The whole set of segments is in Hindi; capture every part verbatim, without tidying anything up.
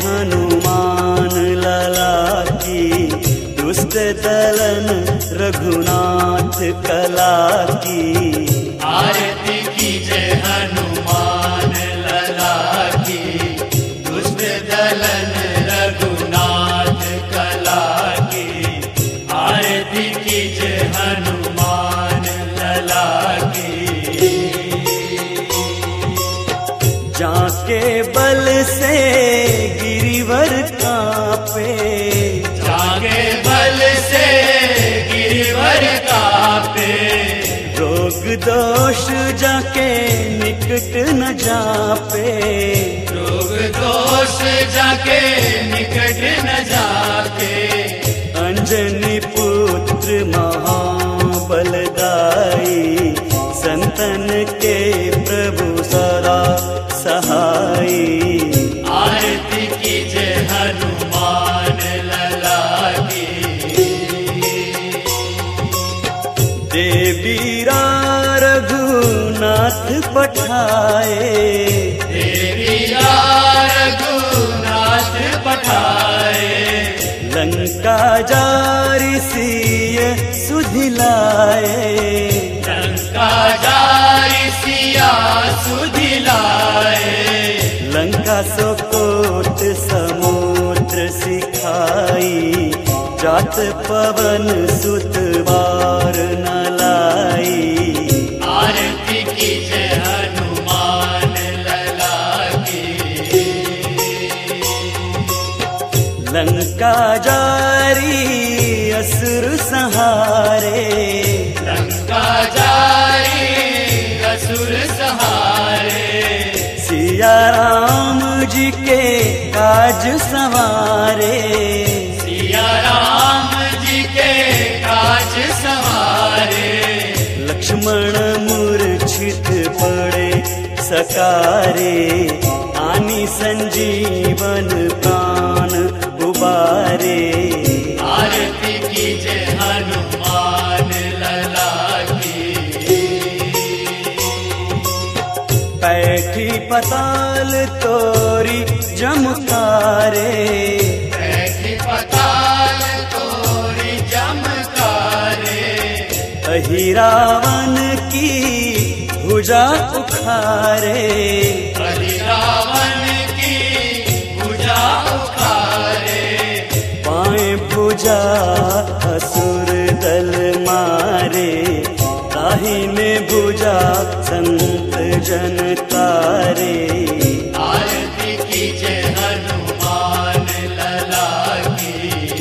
हनुमान लला की, दुष्ट दलन रघुनाथ कला की। आरती कीजे हनुमान लला की, दुष्ट दलन रघुनाथ कला की। आरती कीजे हनुमान लला की। जाके बल से गिरिवर कांपे, जाके बल से गिरिवर कांपे। रोग दोष जाके निकट न जापे, रोग दोष जाके निकट न जाके। अंजनी पुत्र महाबलदाई, संतन के प्रभु सदा सहाई। आरती कीजे हनुमान लला की। देवीरा रघुनाथ पठाए, देवीरा रघुनाथ पठाए। लंका जारी सिय सुधिलाए, लंका जारी सिया सुधिलाए। लंका सो कोट समुद्र सिखाई, जात पवन सुत बार न लाई। आरती कीजे हनुमान लला की। लंका जारी असुर सहारे, लंका जारी असुर सहारे। सिया राम जी के काज संवारे, सिया राम जी के काज संवारे। लक्ष्मण मूर्छित पड़े सकारे, आनी संजीवन प्राण उबारे। आरती कीजे हनुमान लला की। पैठी पताल तोरी जमकारे, बैठी पताल तोरी जमकारे। अहि रावण की भुजा उखारे, अहि रावण की भुजा उखारे। बाएं भुजा असुर दल मारे, दाहिने भुजा संत जन तारे। आरती कीजे हनुमान लला की।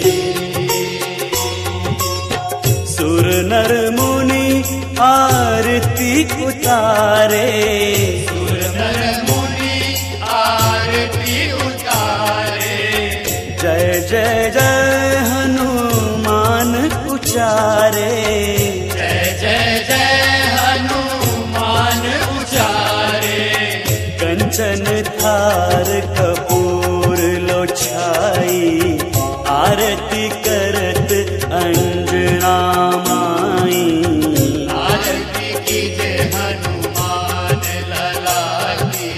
सुर नर मुनि आरती उतारे, सुर नर मुनि आरती उतारे। जय जय जय हनुमान उचारे। जय जय जय हनुमान उचारे। कंचन थार कपूर लो छाई, आरती करत अंजना माई। आरती कीजे हनुमान लला की।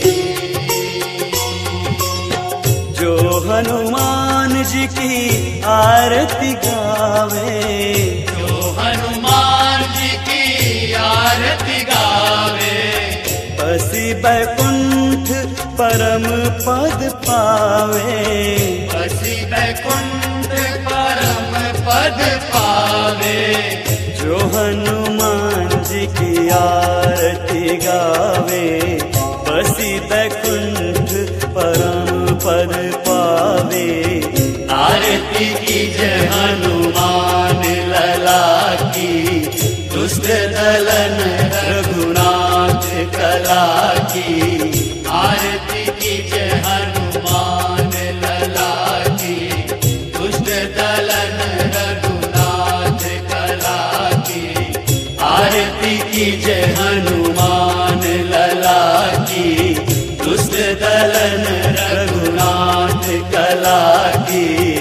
जो हनुमान जी की आरती गावे, जो हनुमान जी की आरती गावे। बसी बैकुंठ परम पद पावे, बसी बैकुंठ परम पद पावे। जो हनुमान जी की आरती गावे, बसी बैकुंठ परम पद पावे। आरती कीजे हनुमान लला की, दुष्ट दलन रघुनाथ कला की। आरती कीजे हनुमान लला की, दुष्ट दलन रघुनाथ कला की। आरती कीजे हनुमान लला की, दुष्ट दलन रघुनाथ कला की।